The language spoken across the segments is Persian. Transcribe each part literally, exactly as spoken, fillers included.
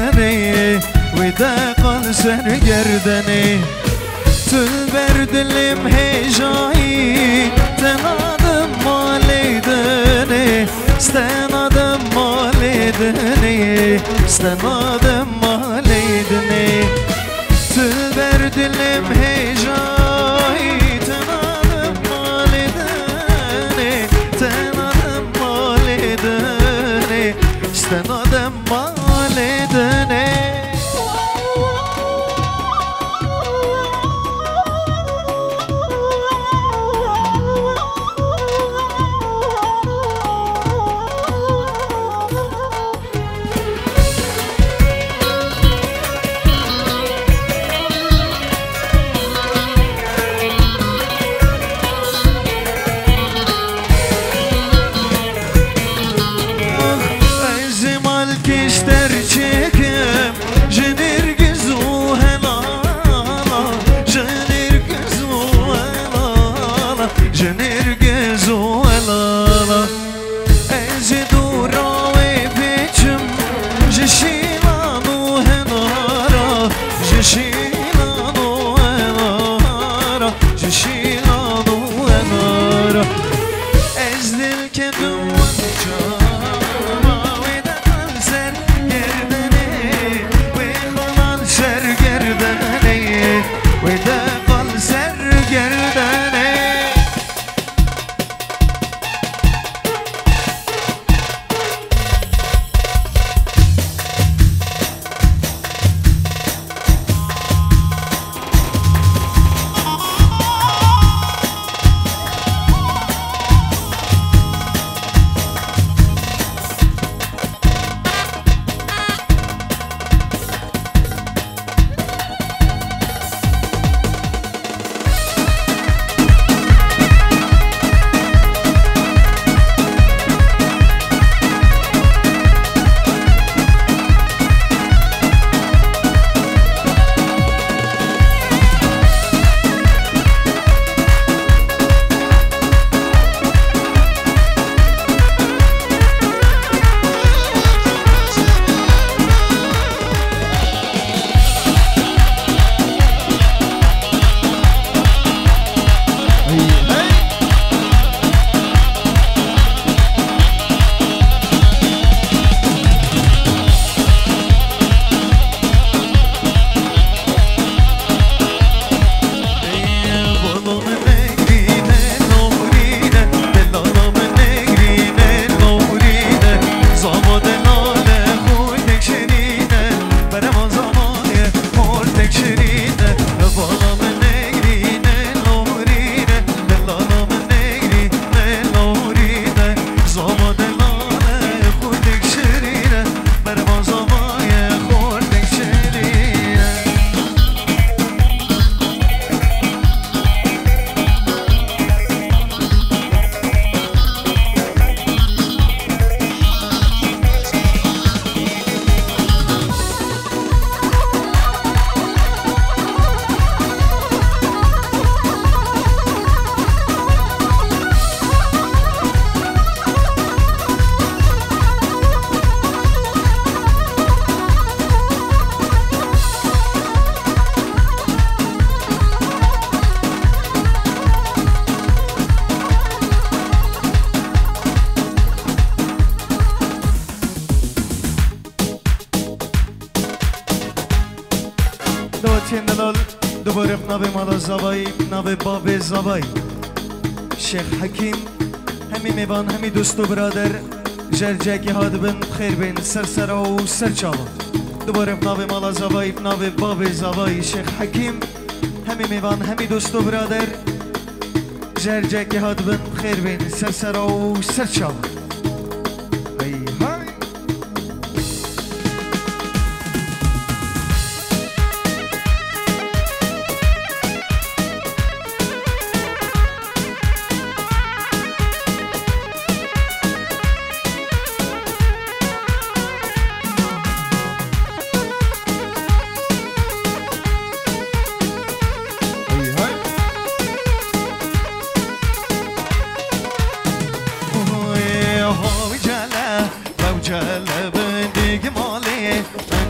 gerdeni ودا قل سرگردنی تل بردلم هجایی تنادم مالیدنی استنادم مالیدنی استنادم مالیدنی تل بردلم هجایی تنادم مالیدنی تنادم مالیدنی استنادم مالیدنی دوباره نوی مالا زبایی نوی باب زبایی شیخ حکیم همی میوان همی دوست و برادر جرجکی هاد بن خیر بین سر سر و سر چاوا دوباره نوی مالا زبایی نوی باب زبایی شیخ حکیم همی میوان همی دوست و برادر جرجکی هاد بن خیر بین سر سر و سر چاوا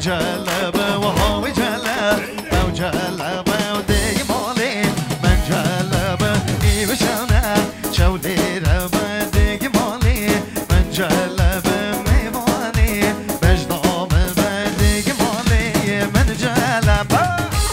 جلبه وهو جلب او جلبه ودي مالي من جلبه اي بشانه شولي ربه دي مالي من جلبه ميواني بجدام بدي مالي من جلبه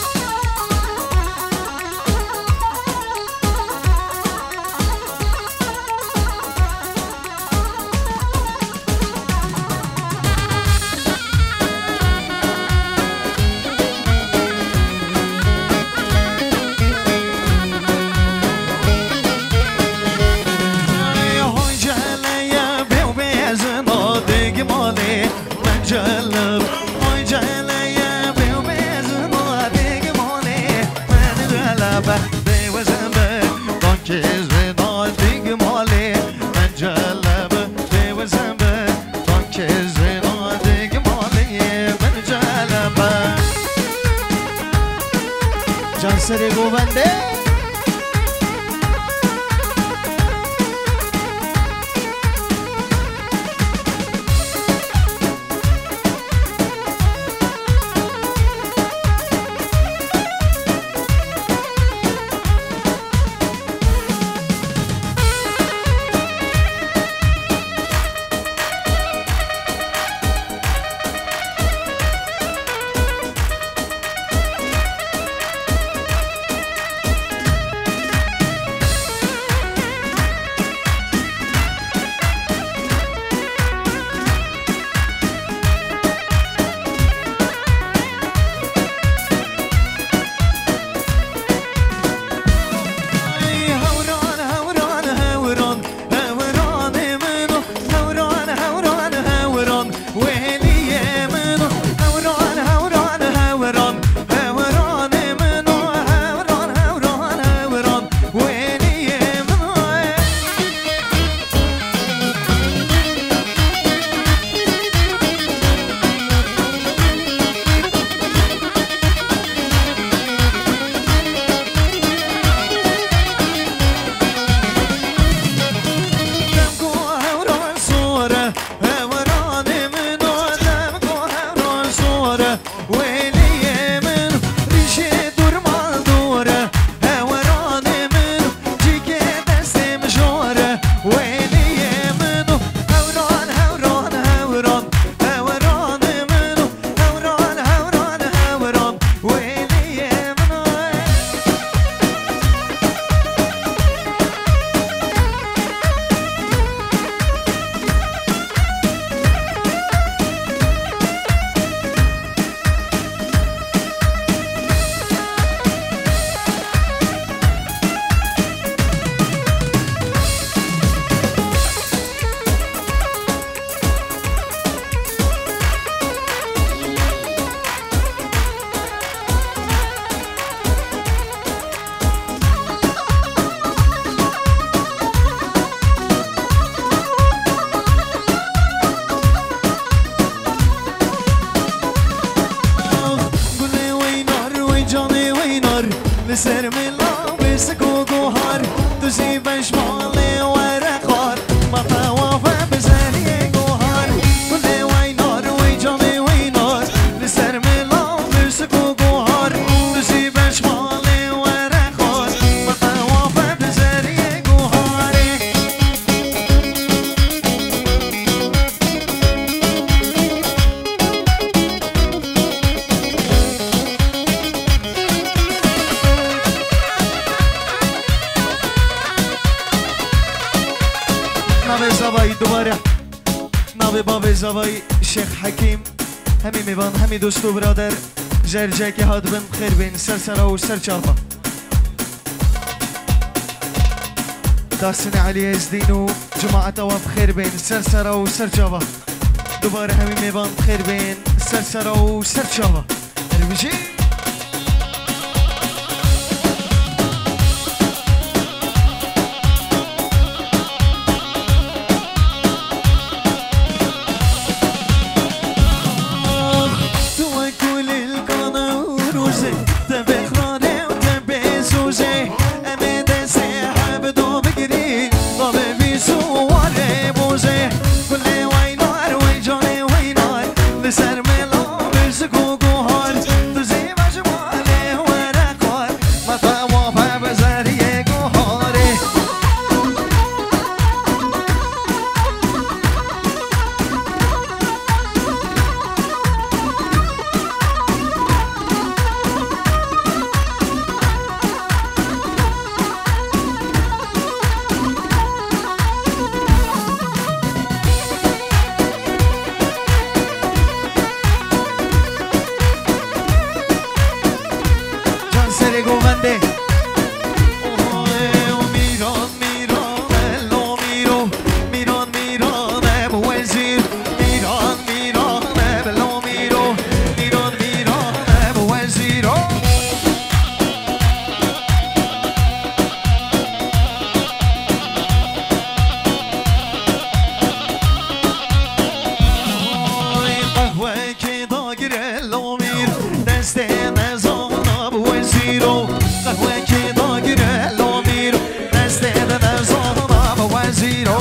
جلب هاي جليا بوبزنا ديك مالي من جلبه بوزنبه دانكيز ونا ديك مالي من جلبه بوزنبه دانكيز ونا ديك مالي من جلبه جان سري گوونده سر ملا بسکو گوهر تو زیبش مالی ورقار ما توافه بزنی گوهر کل وینار وی جانی وینار سر ملا بسکو گوهر تو زیبش مالی ورقار ما توافه بزنی گوهر ناوی زوایی دوباره ناوی بابی زوایی شیخ حکیم همی میوان همی دوست و برادر جرجه که هاد بن خیر بین سر سرا و سر چاپا دارسن علی ازدین و جماعت و بخیر بین سر سرا و سر چاپا دوباره همی میوان خیر بین سر سرا و سر چاپا هربیجی سر ملا بز لامیر دست نزانم وزیرو قهوه که داگیره لامیر دست نزانم وزیرو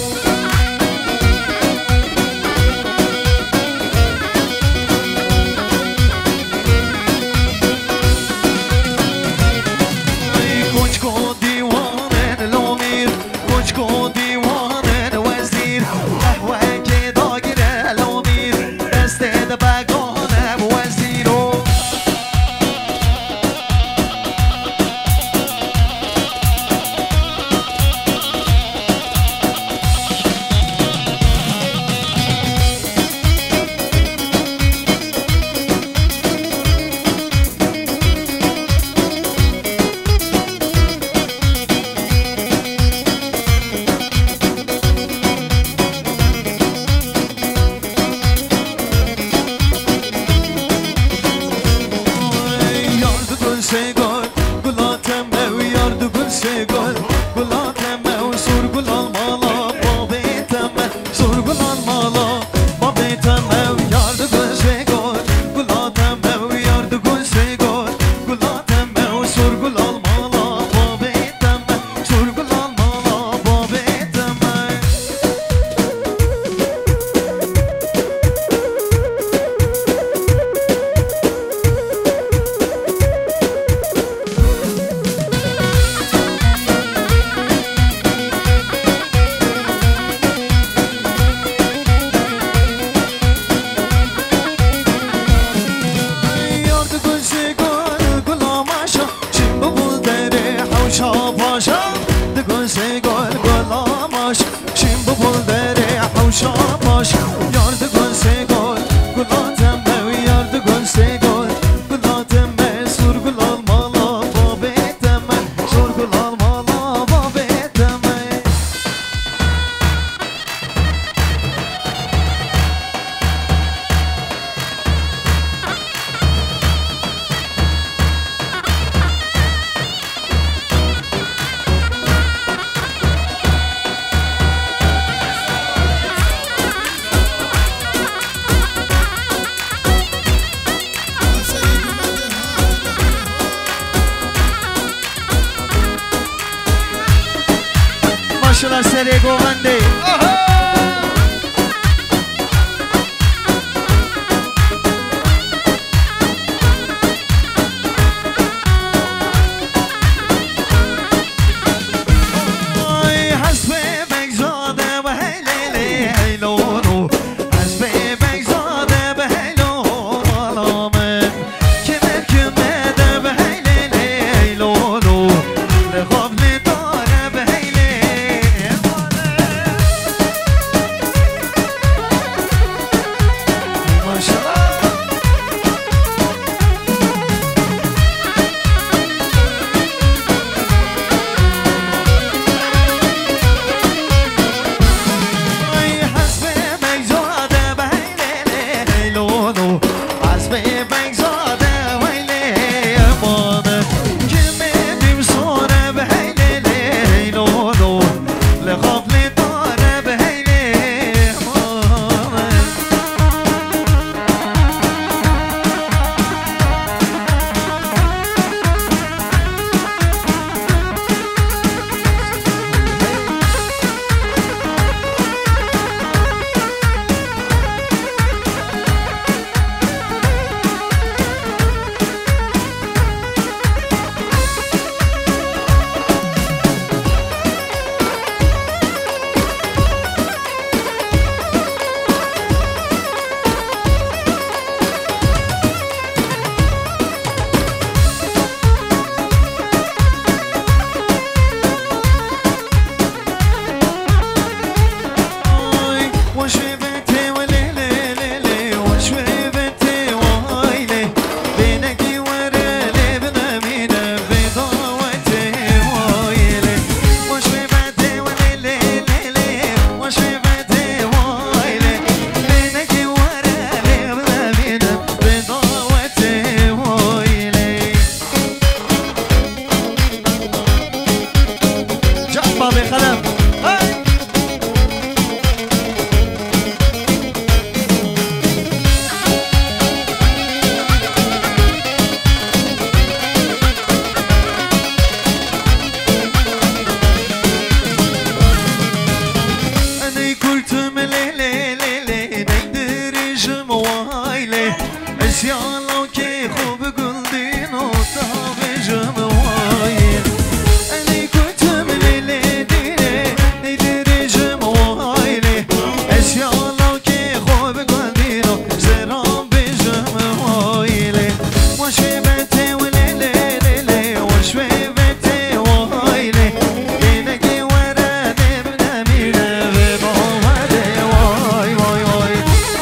Maşallah seri govandi. اشیالا که خوب گلدین و تابجم وایر علی کتم لیلی دیره نیدریجم وایلی اشیالا که خوب گلدین و زرام بجم وایلی وشوی بته و لیلی لیلی وشوی بته وایلی اینگی ورده بنمیره و باوده وای وای وای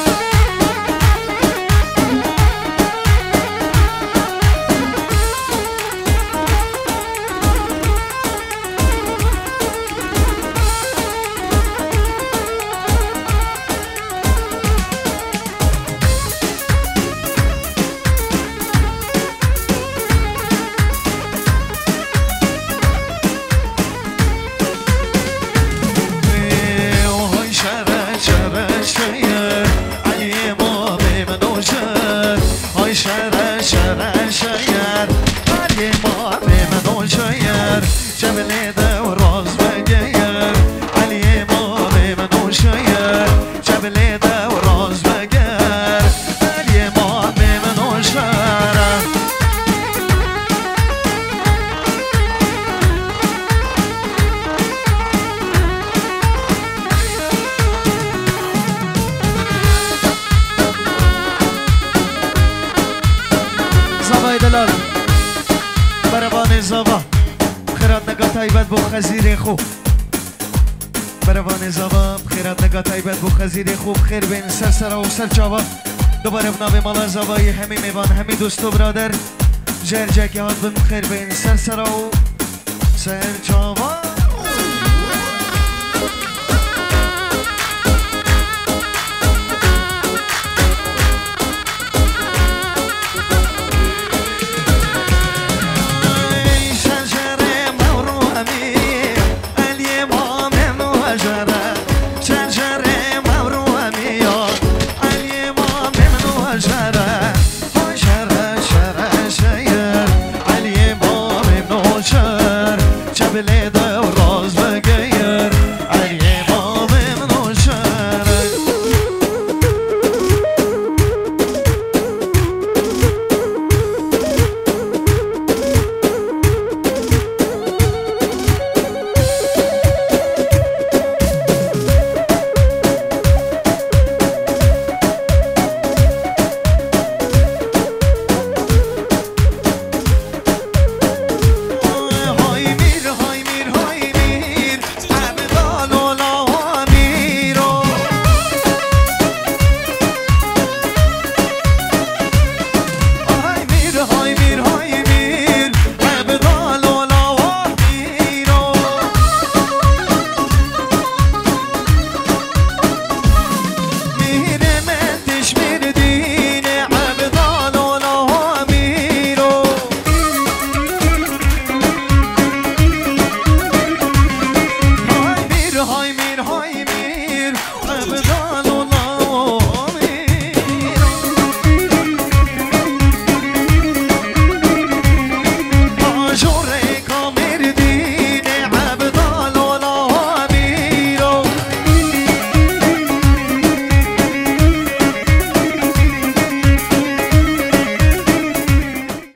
دلال برابان زابا خیرات نگاه تایبت بو خزیر خوب برابان زابا خیرات نگاه تایبت بو خزیر خوب خیر بین سر سرا و سر چاوا دوباره بنابه مالا زابایی همی میوان همی دوست و برادر جر جکی هات بن خیر بین سر سرا و سر چاوا